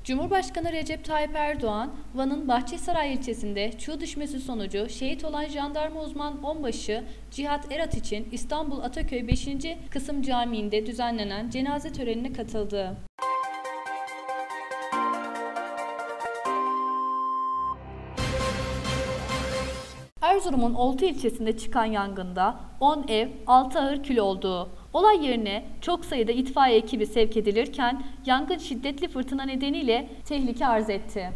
Cumhurbaşkanı Recep Tayyip Erdoğan, Van'ın Bahçesaray ilçesinde çığ düşmesi sonucu şehit olan jandarma uzman onbaşı Cihat Erat için İstanbul Ataköy 5. Kısım Camii'nde düzenlenen cenaze törenine katıldı. Erzurum'un Oltu ilçesinde çıkan yangında 10 ev, 6 ağır kül oldu. Olay yerine çok sayıda itfaiye ekibi sevk edilirken yangın şiddetli fırtına nedeniyle tehlike arz etti.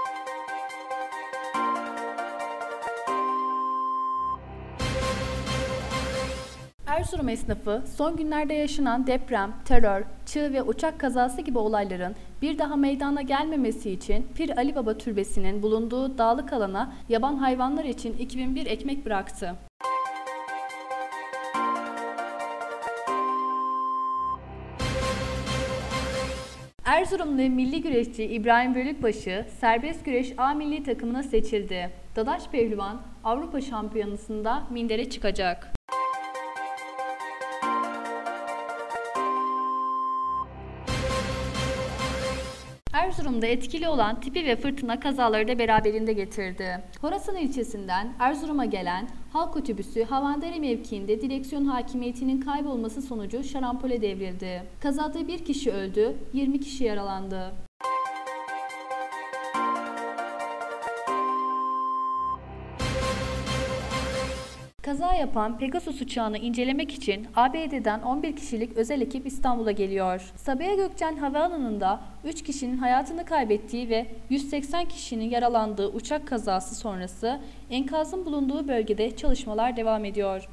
Erzurum esnafı son günlerde yaşanan deprem, terör, çığ ve uçak kazası gibi olayların bir daha meydana gelmemesi için Pir Ali Baba Türbesi'nin bulunduğu dağlık alana yaban hayvanlar için 2001 ekmek bıraktı. Erzurumlu milli güreşçi İbrahim Bölükbaşı serbest güreş A milli takımına seçildi. Dadaş Pehlivan Avrupa Şampiyonası'nda mindere çıkacak. Erzurum'da etkili olan tipi ve fırtına kazaları da beraberinde getirdi. Horasan ilçesinden Erzurum'a gelen halk otobüsü Havandere mevkiinde direksiyon hakimiyetinin kaybolması sonucu şarampole devrildi. Kazada bir kişi öldü, 20 kişi yaralandı. Kaza yapan Pegasus uçağını incelemek için ABD'den 11 kişilik özel ekip İstanbul'a geliyor. Sabiha Gökçen Havaalanı'nda 3 kişinin hayatını kaybettiği ve 180 kişinin yaralandığı uçak kazası sonrası enkazın bulunduğu bölgede çalışmalar devam ediyor.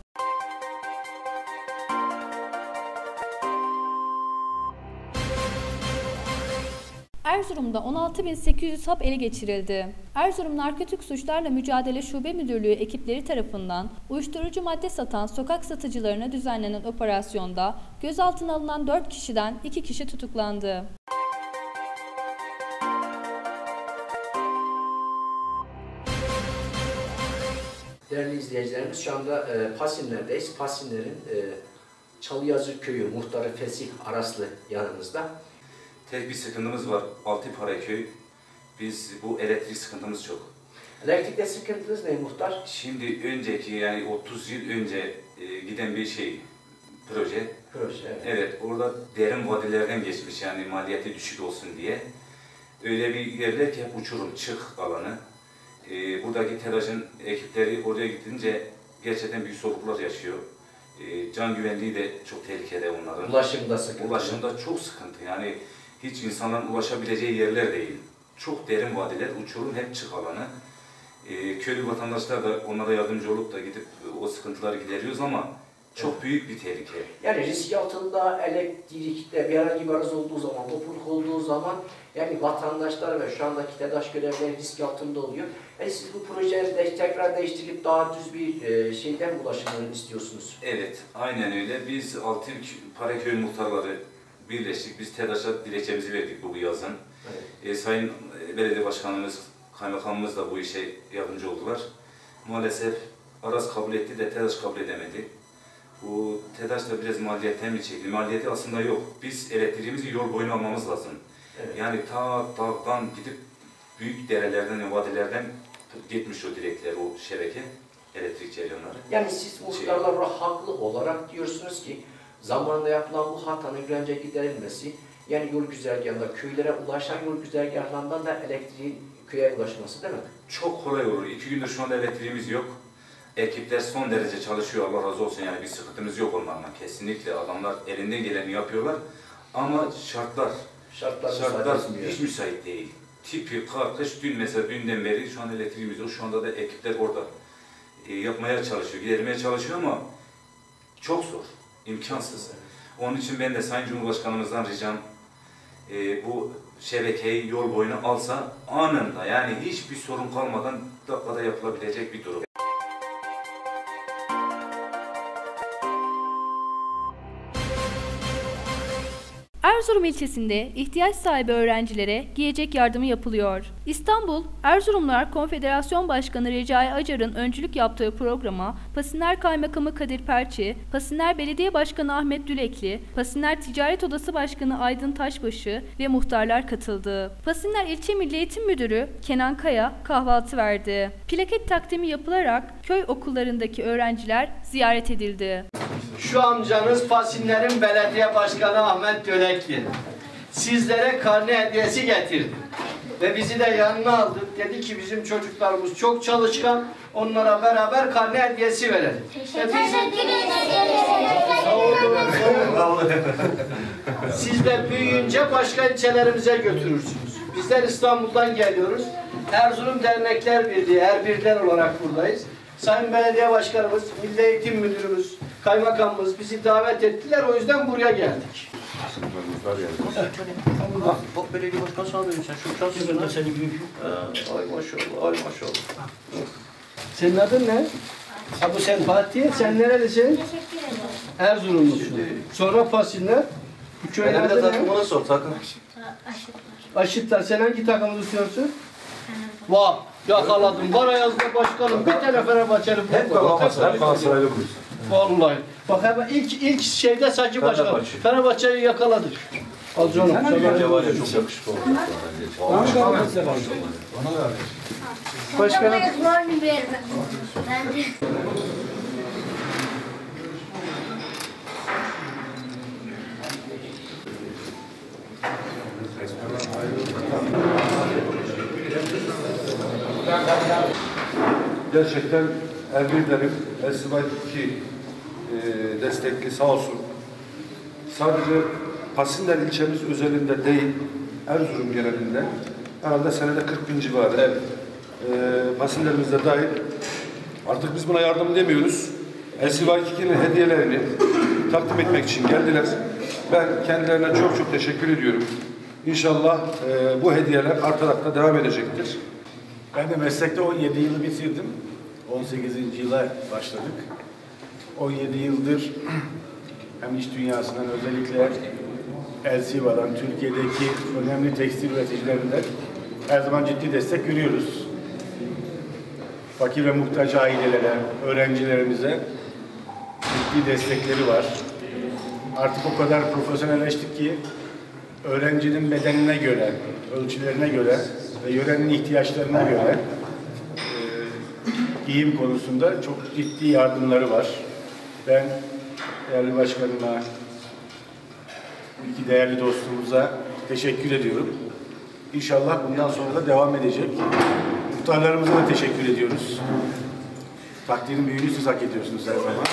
Erzurum'da 16.800 hap ele geçirildi. Erzurum Narkotik Suçlarla Mücadele Şube Müdürlüğü ekipleri tarafından uyuşturucu madde satan sokak satıcılarına düzenlenen operasyonda gözaltına alınan 4 kişiden 2 kişi tutuklandı. Değerli izleyicilerimiz, şu anda Pasinler'deyiz. Pasinler'in Çalıyazı Köyü muhtarı Fesih Araslı yanımızda. Tek bir sıkıntımız var, Altınparaköy. Biz bu elektrik sıkıntımız çok. Elektrikte sıkıntınız ne muhtar? Şimdi önceki yani 30 yıl önce giden bir proje. Proje, evet. Evet, orada derin vadilerden geçmiş yani maliyeti düşük olsun diye. Öyle bir yerler ki hep uçurum, çık alanı. Buradaki TEDAŞ'ın ekipleri oraya gidince gerçekten büyük sorunlar yaşıyor. Can güvenliği de çok tehlikede onların. Ulaşımda sıkıntı. Ulaşımda çok sıkıntı yani. Hiç insanların ulaşabileceği yerler değil. Çok derin vadiler, uçurum, hep çık alanı. Köylü vatandaşlar da onlara yardımcı olup da gidip o sıkıntıları gideriyoruz ama çok büyük bir tehlike. Yani risk altında elektrikte bir herhangi bir arıza olduğu zaman, topluluk olduğu zaman yani vatandaşlar ve şu andaki TEDAŞ görevlileri risk altında oluyor. Yani siz bu projeyi tekrar değiştirip daha düz bir şeyden ulaşımını istiyorsunuz. Evet, aynen öyle. Biz Altınparaköy muhtarları birleştik. Biz TEDAŞ'a dilekçemizi verdik bu yazın. Evet. Sayın Belediye Başkanımız, Kaymakamımız da bu işe yardımcı oldular. Maalesef Aras kabul etti de TEDAŞ kabul edemedi. Bu TEDAŞ da biraz maliyetten mi çekti? Maliyeti aslında yok. Biz elektriğimizi yol boyuna almamız lazım. Evet. Yani ta dağdan gidip büyük derelerden, vadilerden gitmiş o direkler, o şebeke, elektrik cereyanları. Yani siz muhtarlar haklı olarak diyorsunuz ki zamanında yapılan bu hatanın bir önce giderilmesi, yani yol güzergahında, köylere ulaşan yol güzergahlarından da elektriğin köye ulaşması değil mi? Çok kolay olur. 2 gündür şu anda elektriğimiz yok. Ekipler son derece çalışıyor, Allah razı olsun, yani bir sıkıntımız yok onlarla. Kesinlikle adamlar elinden geleni yapıyorlar. Ama şartlar hiç müsait değil. Tipi, kar, kış, dünden beri şu an elektriğimiz yok. Şu anda da ekipler orada yapmaya çalışıyor, gidermeye çalışıyor ama çok zor, imkansız. Onun için ben de Sayın Cumhurbaşkanımızdan ricam bu şebekeyi yol boyuna alsa anında, yani hiçbir sorun kalmadan dakikada yapılabilecek bir durum. Erzurum ilçesinde ihtiyaç sahibi öğrencilere giyecek yardımı yapılıyor. İstanbul Erzurumlular Konfederasyon Başkanı Recai Acar'ın öncülük yaptığı programa Pasiner Kaymakamı Kadir Perçi, Pasiner Belediye Başkanı Ahmet Dülekli, Pasiner Ticaret Odası Başkanı Aydın Taşbaşı ve muhtarlar katıldı. Pasiner İlçe Milli Eğitim Müdürü Kenan Kaya kahvaltı verdi. Plaket takdimi yapılarak köy okullarındaki öğrenciler ziyaret edildi. Şu amcanız Pasinler'in belediye başkanı Ahmet Dölekli. Sizlere karne hediyesi getirdi. Ve bizi de yanına aldı. Dedi ki bizim çocuklarımız çok çalışkan. Onlara beraber karne hediyesi verelim. Siz de büyüyünce başka ilçelerimize götürürsünüz. Bizler İstanbul'dan geliyoruz. Erzurum Dernekler Birliği, Erbirler olarak buradayız. Sayın Belediye Başkanımız, Milli Eğitim Müdürümüz, Kaymakamımız bizi davet ettiler. O yüzden buraya geldik. Bak belediye başkanı sana dedim sen şu çalışıyorsun. Ben de seni büyük. Ay maşallah, ay maşallah. Senin adın ne? Ha bu sen Fatih, sen nerelisin? Teşekkür ederim. Erzurumlusun. Sonra Pasiner. Bu köyün adı ne? Takımına sor, takım. Aşıklar. Aşıklar. Sen hangi takımı tutuyorsun? Vah! Yakaladım. Bana yazdı başkanım. Bir tane Fenerbahçeli Hep Galatasaraylı buyuz. Vallahi. Bak hemen ilk şeyde Sacı Başkan. Fenerbahçe'yi yakaladık. Al canım. Bence var ya çok yakışıklı oldu. Başkanım. Gerçekten Erbirlerim, Esivay 2 destekli sağ olsun. Sadece Pasiner ilçemiz özelinde değil, Erzurum genelinde herhalde senede 40.000 civarı. Evet. Pasinerimiz de dahil. Artık biz buna yardım demiyoruz. Esivay 2'nin hediyelerini takdim etmek için geldiler. Ben kendilerine çok çok teşekkür ediyorum. İnşallah bu hediyeler artarak da devam edecektir. Ben de meslekte 17 yılı bitirdim. 18. yıla başladık. 17 yıldır hem iş dünyasından özellikle Elsiva'dan, Türkiye'deki önemli tekstil üreticilerinden her zaman ciddi destek görüyoruz. Fakir ve muhtaç ailelere, öğrencilerimize ciddi destekleri var. Artık o kadar profesyonelleştik ki öğrencinin bedenine göre, ölçülerine göre ve yörenin ihtiyaçlarına göre giyim konusunda çok ciddi yardımları var. Ben değerli başkanıma, iki değerli dostumuza teşekkür ediyorum. İnşallah bundan sonra da devam edecek. Muhtarlarımıza da teşekkür ediyoruz. Takdirin büyüğünü siz hak ediyorsunuz her zaman.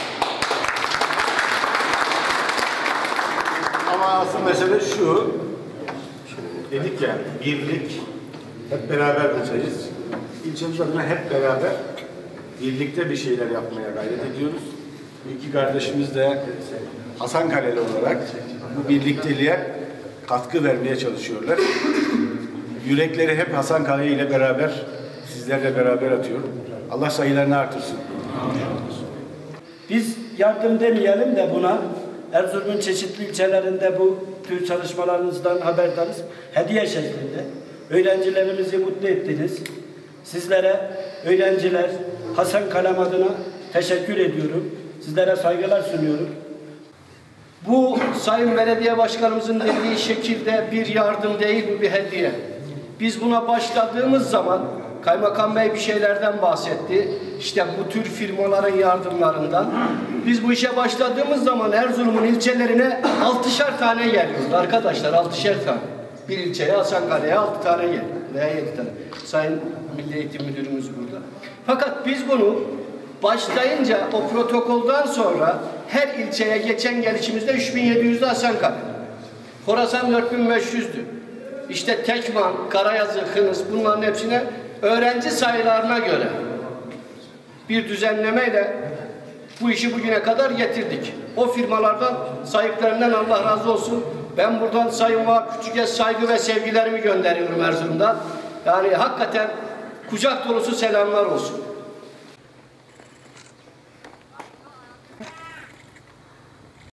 Ama asıl mesele şu, dedik ya, birlik, hep beraber bulacağız. İlçemiz adına hep beraber birlikte bir şeyler yapmaya gayret ediyoruz. Bu iki kardeşimiz de Hasankaleli olarak bu birlikteliğe katkı vermeye çalışıyorlar. Yürekleri hep Hasankale ile beraber, sizlerle beraber atıyor. Allah sayılarını artırsın. Biz yardım demeyelim de buna, Erzurum'un çeşitli ilçelerinde bu tür çalışmalarınızdan haberdarız. Hediye şeklinde. Öğrencilerimizi mutlu ettiniz. Sizlere öğrenciler Hasankale adına teşekkür ediyorum. Sizlere saygılar sunuyorum. Bu Sayın Belediye Başkanımızın dediği şekilde bir yardım değil, bu bir hediye. Biz buna başladığımız zaman Kaymakam Bey bir şeylerden bahsetti. İşte bu tür firmaların yardımlarından. Biz bu işe başladığımız zaman Erzurum'un ilçelerine 6'şer tane geliyordu arkadaşlar, 6'şer tane. Bir ilçeye, Hasankale'ye 6 tane geliyor veya 7 tane. Sayın Milli Eğitim Müdürümüz burada. Fakat biz bunu başlayınca o protokoldan sonra her ilçeye geçen gelişimizde 3700'de Hasankale. Horasan 4500'dü. İşte Tekman, Karayazı, Hınıs bunların hepsine öğrenci sayılarına göre bir düzenlemeyle bu işi bugüne kadar getirdik. O firmalardan, sahiplerinden Allah razı olsun. Ben buradan Sayın Vahap Küçük'e saygı ve sevgilerimi gönderiyorum Erzurum'dan. Yani hakikaten kucak dolusu selamlar olsun.